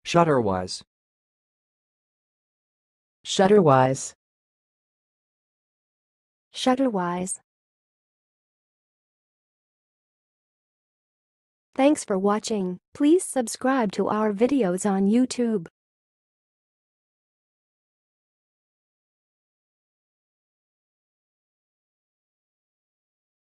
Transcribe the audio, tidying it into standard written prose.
shutterwise, shutterwise, shutterwise. Thanks for watching. Please subscribe to our videos on YouTube.